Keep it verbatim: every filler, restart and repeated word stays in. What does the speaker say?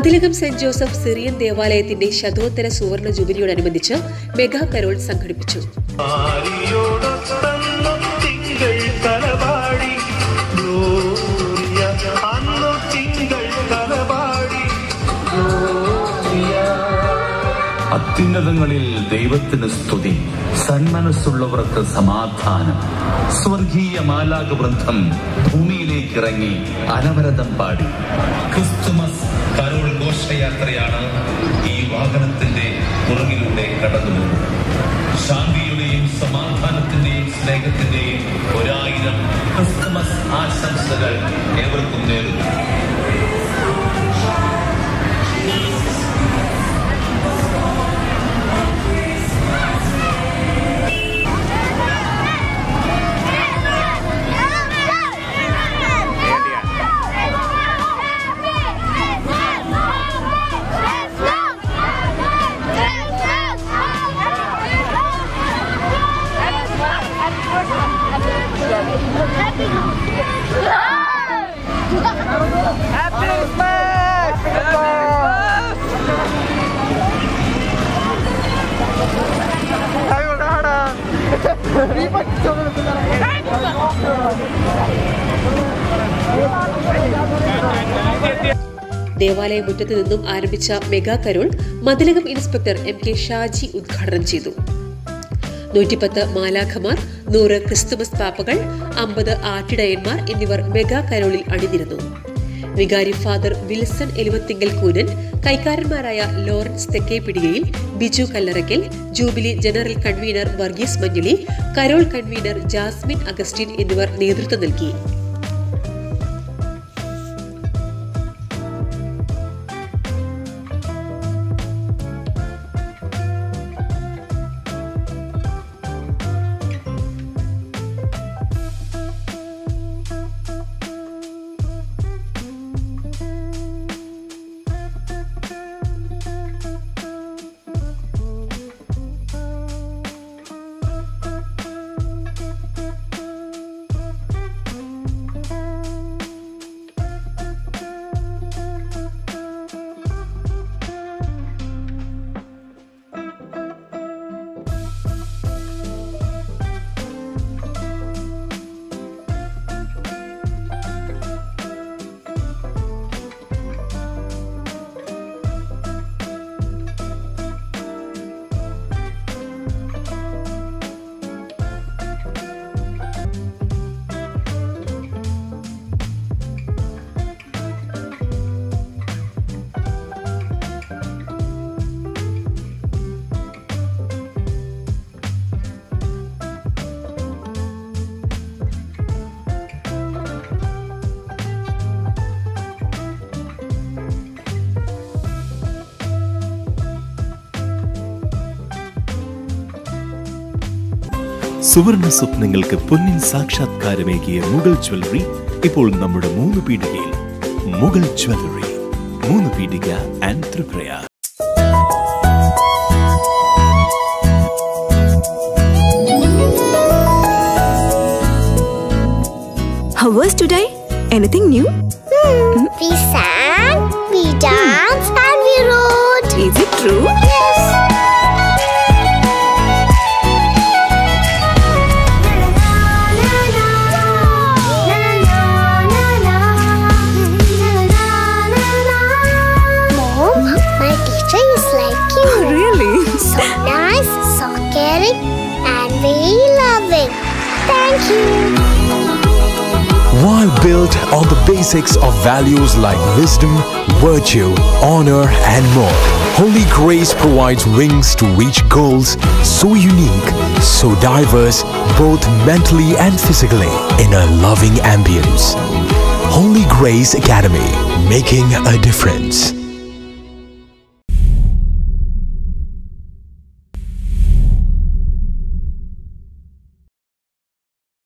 Mathilakam saint Joseph Syrian ദേവാലയത്തിന്റെ ശതോത്തര സുവർണ ജൂബിലിയോടനുബന്ധിച്ച് mega Carol സംഘടിപ്പിച്ചു. അത്യുന്നതങ്ങളിൽ ദൈവത്തിന് സ്തുതി, സന്മനസ്സുള്ളവർക്ക് സമാധാനം. സ്വർഗീയ മാലാഖ വൃന്ദം ഭൂമിയിലേക്ക് ഇറങ്ങി അനവരതം പാടി. ക്രിസ്തുമസ് കരോൾ ഘോഷയാത്രയാണ് ഈ വാഹനത്തിന്റെ പുറകിലൂടെ കടന്നുപോകുന്നത്. ശാന്തിയുടെയും സമാധാനത്തിന്റെയും സ്നേഹത്തിന്റെയും ഒരായിരം ക്രിസ്തുമസ് ആശംസകൾ ഏവർക്കും നേരുന്നു. ദേവാലയ മുറ്റത്ത് നിന്നും ആരംഭിച്ച mega carol Mathilakam inspector M K Shaji ഉദ്ഘാടനം ചെയ്തു. നൂറ്റിപ്പത്ത് മാലാഖമാർ, നൂറ് ക്രിസ്തുമസ് പാപ്പകൾ, അമ്പത് ആട്ടിടയന്മാർ എന്നിവർ മെഗാ കരോളിൽ അണിനിരന്നു. വികാരി ഫാദർ വിൽസൺ എലുവത്തിങ്കൽ കൂനൻ, കൈക്കാരന്മാരായ ലോറൻസ് തെക്കേപ്പിടികയിൽ, Biju Kallarakkal, jubilee general convener Varghese Manjali, carol convener Jasmine Augustine എന്നിവർ നേതൃത്വം നൽകി. സുവർണ സ്വപ്നങ്ങൾക്ക് പൊന്നിൻ സാക്ഷാത്കാരമേകിയ മുഗൾ ജ്വല്ലറി ഇപ്പോൾ നമ്മുടെ മൂന്ന് പീടികയിൽ. മുഗൾ ജ്വല്ലറി, മൂന്ന് പീടിക and Tripura. How was today? Anything new? Hmm. We sang, we danced, and we wrote. Is it true? Yes. While built on the basics of values like wisdom, virtue, honor, and more, Holy Grace provides wings to reach goals so unique, so diverse, both mentally and physically, in a loving ambience. Holy Grace Academy, making a difference.